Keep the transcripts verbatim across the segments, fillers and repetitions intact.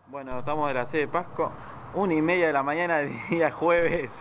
Bueno, estamos de la sede de Pasco, una y media de la mañana del día jueves,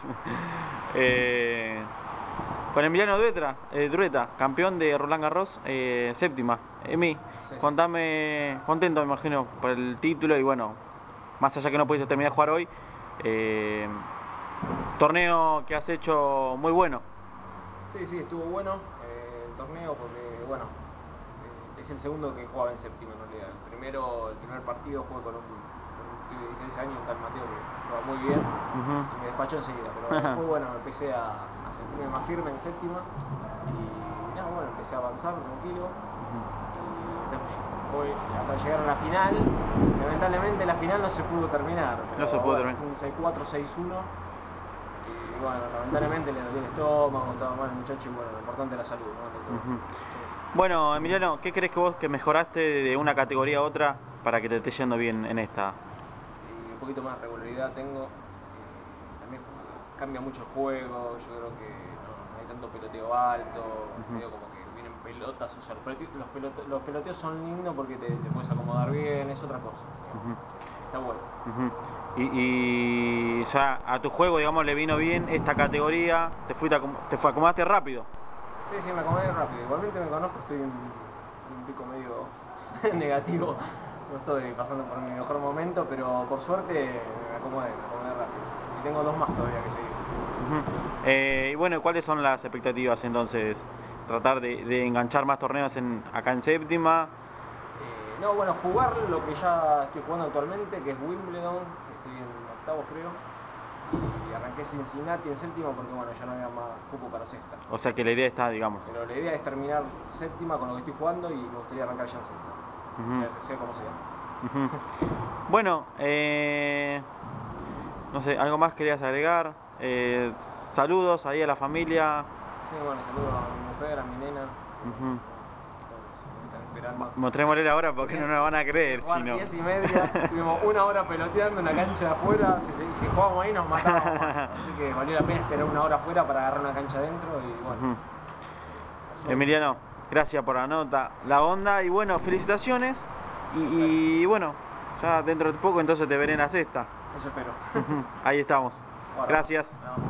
eh, con Emiliano Duetra, eh, Drueta, campeón de Roland Garros, eh, séptima. Emi, Sí, sí. contame, contento me imagino por el título y bueno, más allá que no pudiste terminar de jugar hoy, eh, torneo que has hecho muy bueno. Sí, sí, estuvo bueno eh, el torneo porque, bueno, eh, es el segundo que jugaba en séptima en realidad. El primero, el primer partido jugué con un, con un pibe de dieciséis años, un tal Mateo, que juega muy bien, Uh-huh. y me despachó enseguida. Pero después, bueno, empecé a, a sentirme más firme en séptima y nada, bueno, empecé a avanzar tranquilo. Y después, hasta llegar a la final, lamentablemente la final no se pudo terminar. Pero, No se pudo bueno, terminar. un seis cuatro, seis uno. Y bueno, lamentablemente le dolía el estómago, estaba mal el muchacho y bueno, lo importante es la salud, ¿no? De todo. Uh-huh. Entonces, Bueno, Emiliano, ¿qué crees que vos que mejoraste de una categoría a otra para que te esté yendo bien en esta? y un poquito más de regularidad tengo. Eh, también cambia mucho el juego, yo creo que no, no hay tanto peloteo alto, Uh-huh. medio como que vienen pelotas, o sea, los, peloteo, los, pelote, los peloteos son lindos porque te, te puedes acomodar bien, es otra cosa. Uh-huh. Está bueno. Uh-huh. Y, y ya a tu juego, digamos, le vino bien esta categoría, te fuiste a, te fue, acomodaste rápido. Sí, sí, me acomodé rápido. Igualmente me conozco, estoy en un pico medio negativo. No estoy pasando por mi mejor momento, pero por suerte me acomodé, me acomodé rápido. Y tengo dos más todavía que seguir. Uh-huh. eh, y bueno, ¿cuáles son las expectativas entonces? Tratar de, de enganchar más torneos en, acá en séptima. Eh, no, bueno, jugar lo que ya estoy jugando actualmente, que es Wimbledon, estoy en octavos creo. Y arranqué Cincinnati en séptima porque bueno, ya no había más cupo para sexta. O sea que la idea está, digamos. Pero la idea es terminar séptima con lo que estoy jugando y me gustaría arrancar ya en sexta. Uh-huh. sea, sea como sea. Uh-huh. Bueno, eh, no sé, ¿algo más querías agregar? Eh, saludos ahí a la familia. Sí, bueno, saludo a mi mujer, a mi nena. Uh-huh. Me están esperando. Mostrémosle ahora porque no nos van a creer. Jugar Si no. diez y media, tuvimos una hora peloteando en la cancha de afuera. Si, si jugábamos ahí nos matábamos. Así que valió la pena esperar una hora afuera para agarrar una cancha adentro y bueno. Uh-huh. Emiliano, gracias por la nota, la onda y bueno, felicitaciones. Y, y bueno, ya dentro de poco entonces te veré en la sexta. Eso espero. Uh-huh. Ahí estamos. Bueno, gracias. no.